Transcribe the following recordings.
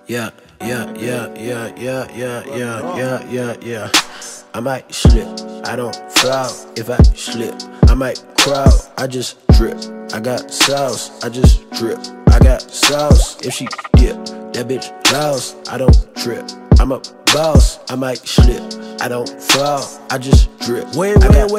Yeah. I might slip, I don't fall. If I slip, I might crawl. I just drip, I got sauce. I just drip, I got sauce. If she dip, that bitch lost. I don't trip, I'm a boss. I might slip, I don't fall. I just drip. Wait,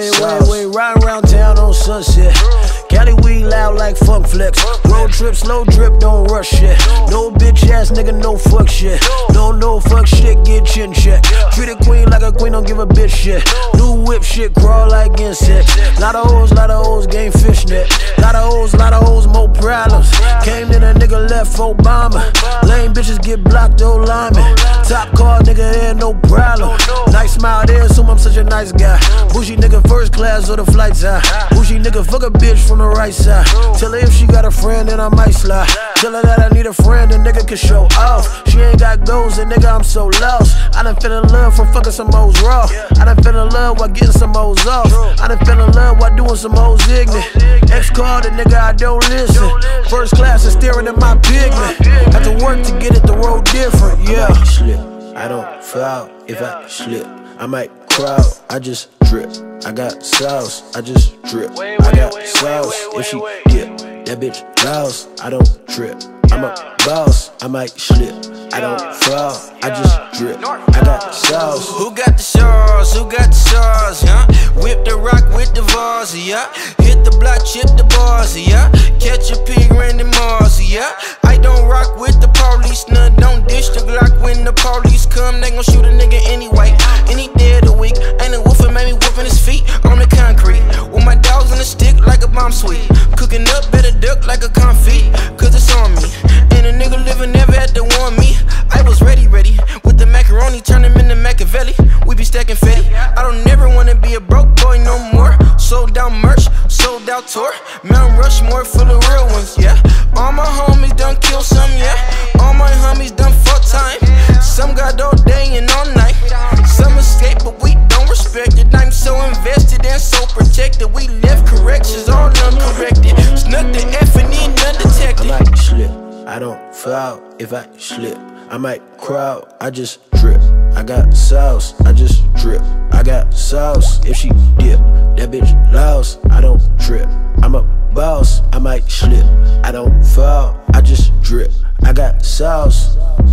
riding around town on Sunset. Cali weed loud like Funk Flex. Road trip, slow drip, don't rush shit. No bitch ass nigga, no fuck shit. No fuck shit, get chin check. Treat a queen like a queen, don't give a bitch shit. New whip shit, crawl like insects. Lot of hoes, game fishnet. Lot of hoes, more problems. Came in a nigga left Obama. Lame bitches get blocked, old lineman. Top car, nigga, there no problem. Nice smile there, assume I'm such a nice guy. Bougie nigga first class or the flight's high. Bougie nigga fuck a bitch from the right side. Tell her if she got a friend, then I might slide. Tell her that I need a friend, and nigga can show off. She ain't got goals, and nigga, I'm so lost. I done fell in love from fucking some hoes raw. I done fell in love while getting some hoes off. I done fell in love while doing some hoes ignorant. Ex-called a nigga, I don't listen. First class is staring at my pigment. Have to work to get it, the road different, yeah. I might slip, I don't fall. If I slip, I might crawl. I just drip, I got sauce. I just drip, I got sauce. If she dip, that bitch lost. I don't trip, I'm a boss. I might slip, I don't fall. I just drip, I got sauce. Who got the sauce? Who got the sauce? Yeah. Whip the rock with the vase, yeah. Hit the block, chip the bars, yeah. Catch a pig, Randy Mars, yeah. I don't rock with the police, none don't dish the Glock. When the police come, they gon' shoot a nigga anyway. Any day of the week, ain't a wolf made me whooping his feet on the concrete. With my dogs on the stick like a bomb suite. Cooking up, better duck like a confit, cause it's on me. And a nigga living never had to warn me. I was ready, with the macaroni, turn him into Machiavelli. We be stacking fetty. I don't never wanna be a broke boy no more. Sold out merch, sold out tour. Mount Rushmore full of real ones, yeah. All my homies done kill some, yeah. All my homies done fuck time. Some got all day and all night. Some escape, but we don't respect it. I'm so invested and so protected. We left corrections all uncorrected. Snuck the F and E undetected. I might slip, I don't fall. If I slip, I might crawl. I just drip, I got sauce. I just drip, I got sauce. If she dip, that bitch lost. I don't trip, I'm a boss. I might slip, I don't fall. I just drip, I got sauce.